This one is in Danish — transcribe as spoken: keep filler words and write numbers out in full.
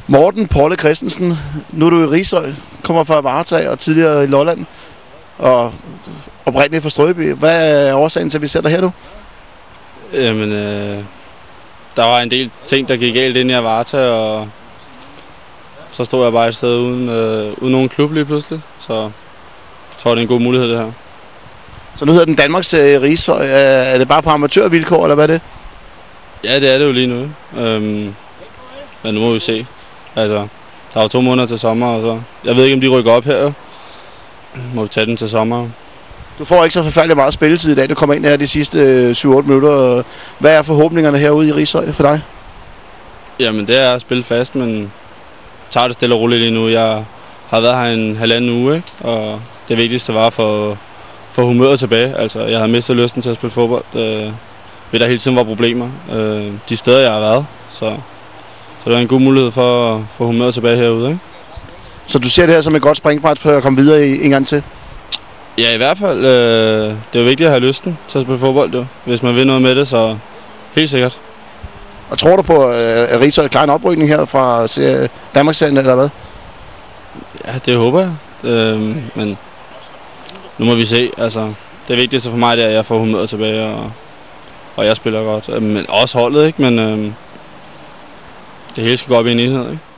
Morten Palle Christensen, nu er du i Rishøj, kommer fra Vartag og tidligere i Lolland, og oprindeligt fra Strøby. Hvad er årsagen til, at vi sætter her, du? Jamen, øh, der var en del ting, der gik galt ind i Vartag, og så stod jeg bare et sted uden, øh, uden nogen klub lige pludselig. Så, så var det en god mulighed, det her. Så nu hedder den Danmarks øh, Rishøj. Er det bare på amatørvilkår, eller hvad er det? Ja, det er det jo lige nu. Øhm, men nu må vi se. Altså, der er jo to måneder til sommer, og så... Jeg ved ikke, om de rykker op her, jo. Må vi tage den til sommer. Du får ikke så forfærdeligt meget spilletid i dag. Du kommer ind her de sidste øh, syv otte minutter. Hvad er forhåbningerne herude i Rishøj for dig? Jamen, det er at spille fast, men tager det stille og roligt lige nu. Jeg har været her en halvanden uge, ikke? Og det vigtigste var for, for humøret tilbage. Altså, jeg havde mistet lysten til at spille fodbold, øh, ved der hele tiden var problemer. Øh, de steder, jeg har været. Så, så det var en god mulighed for at få humøret tilbage herude, ikke? Så du ser det her som et godt springbræt for at komme videre en gang til? Ja, i hvert fald. Øh, det er jo vigtigt at have lysten til at spille fodbold, jo. Hvis man vil noget med det, så helt sikkert. Og tror du på, at Rishøj er klar en oprykning her fra Danmarksserien, eller hvad? Ja, det håber jeg. Øh, men nu må vi se. Altså, det vigtigste for mig det er, at jeg får humøret tilbage, og, og jeg spiller godt. Men også holdet, ikke? Men øh, det hele skal gå op i en enhed, ikke?